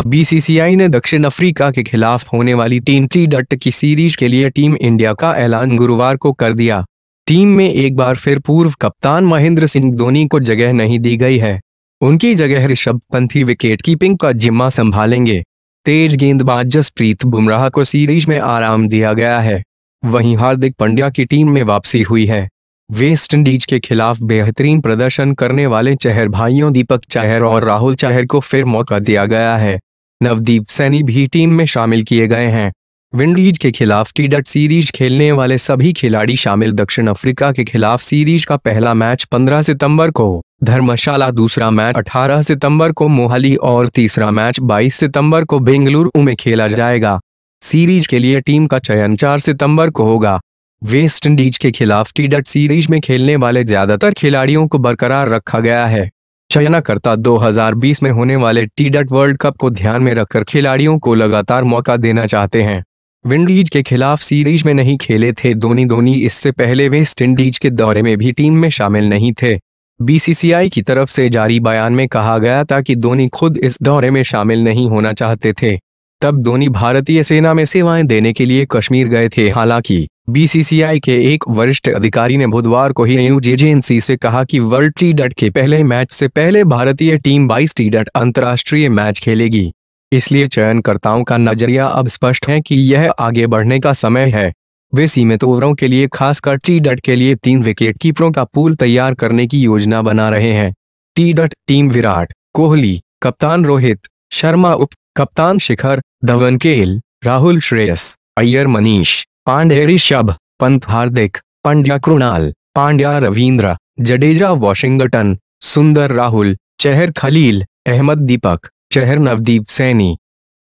BCCI ने दक्षिण Africa के खिलाफ होने वाली T20 की सीरीज के लिए टीम इंडिया का ऐलान गुरुवार को कर दिया। टीम में एक बार फिर पूर्व कप्तान महेंद्र सिंह धोनी को जगह नहीं दी गई है। उनकी जगह ऋषभ पंत ही विकेट कीपिंग का जिम्मा संभालेंगे। तेज गेंदबाज जसप्रीत बुमराह को सीरीज में आराम दिया गया है। वहीं हार्दिक पांड्या की टीम में वापसी हुई है। वेस्टइंडीज के खिलाफ बेहतरीन प्रदर्शन करने वाले चहर भाइयों दीपक चहर और राहुल चहर को फिर मौका दिया गया है। नवदीप सैनी भी टीम में शामिल किए गए हैं। विंडीज के खिलाफ T20 सीरीज खेलने वाले सभी खिलाड़ी शामिल। दक्षिण अफ्रीका के खिलाफ सीरीज का पहला मैच 15 सितंबर को धर्मशाला, दूसरा मैच 18 सितंबर को मोहाली और तीसरा मैच 22 सितंबर को बेंगलुरु में खेला जाएगा। सीरीज के लिए टीम का चयन 4 सितंबर को होगा। वेस्टइंडीज के खिलाफ T20 सीरीज में खेलने वाले ज्यादातर खिलाड़ियों को बरकरार रखा गया है। चयनकर्ता 2020 में होने वाले T20 वर्ल्ड कप को ध्यान में रखकर खिलाड़ियों को लगातार मौका देना चाहते हैं। विंडीज के खिलाफ सीरीज में नहीं खेले थे धोनी। इससे पहले वेस्टइंडीज के दौरे में भी टीम में शामिल नहीं थे। बीसीसीआई की तरफ से जारी बयान में कहा गया था कि धोनी खुद इस दौरे में शामिल नहीं होना चाहते थे। तब धोनी भारतीय सेना में सेवाएं देने के लिए कश्मीर गए थे। हालांकि बीसीसीआई के एक वरिष्ठ अधिकारी ने बुधवार को ही न्यूज एजेंसी से कहा कि वर्ल्ड T20 के पहले मैच से पहले भारतीय टीम 22 T20 अंतर्राष्ट्रीय मैच खेलेगी। इसलिए चयनकर्ताओं का नजरिया अब स्पष्ट है कि यह आगे बढ़ने का समय है। वे सीमित ओवरों के लिए खासकर T20 के लिए 3 विकेट कीपरों का पूल तैयार करने की योजना बना रहे हैं। T20 टीम विराट कोहली, कप्तान रोहित शर्मा, उप कप्तान शिखर धवन, राहुल, श्रेयस अय्यर, मनीष पांडे, ऋषभ पंत, हार्दिक पांड्या, कृणाल पांड्या, रवींद्र जडेजा, वाशिंगटन सुंदर, राहुल चहर, खलील अहमद, दीपक चहर, नवदीप सैनी,